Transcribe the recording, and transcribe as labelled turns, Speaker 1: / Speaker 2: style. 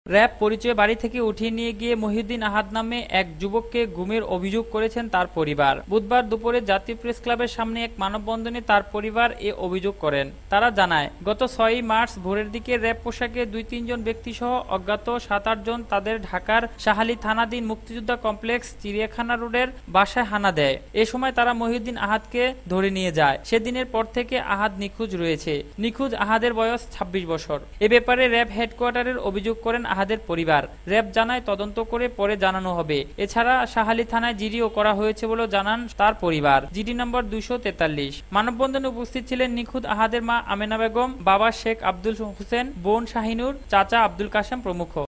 Speaker 1: RAB পরিচয়ে বাড়ি থেকে উঠিয়ে নিয়ে গিয়ে মহিউদ্দিন আহাদ নামে এক যুবককে গুমের অভিযোগ করেছেন তার পরিবার। বুধবার দুপুরে জাতীয় প্রেস ক্লাবের সামনে এক মানববন্ধনে তার পরিবার এ অভিযোগ করেন। তারা জানায়, গত ৬ মার্চ ভোরের দিকে র‍্যাব পোশাকে ২-৩ জন ব্যক্তিসহ অজ্ঞাত ৭-৮ জন তাদের ঢাকার শাহালী থানাধীন মুক্তিযোদ্ধা কমপ্লেক্স চিড়িয়াখানা রোডের বাসায় হানা দেয়। এ সময় তারা মহিউদ্দিন আহাদকে ধরে নিয়ে যায়। সেদিনের পর থেকে আহাদ নিখোঁজ রয়েছে। নিখোঁজ আহাদের বয়স ২৬ বছর। এ ব্যাপারে র‍্যাব হেডকোয়ার্টারের অভিযোগ করেন আহাদের পরিবার। র‍্যাব জানায়, তদন্ত করে পরে জানানো হবে। এছাড়া শাহালী থানায় জিডিও করা হয়েছে বলে জানান তার পরিবার। GD number ২৪৩। মানববন্ধনে উপস্থিত ছিলেন নিখোঁজ আহাদের মা আমেনা বেগম, বাবা শেখ আব্দুল হোসেন, বোন শাহিনুর, চাচা আব্দুল কাশেম প্রমুখ।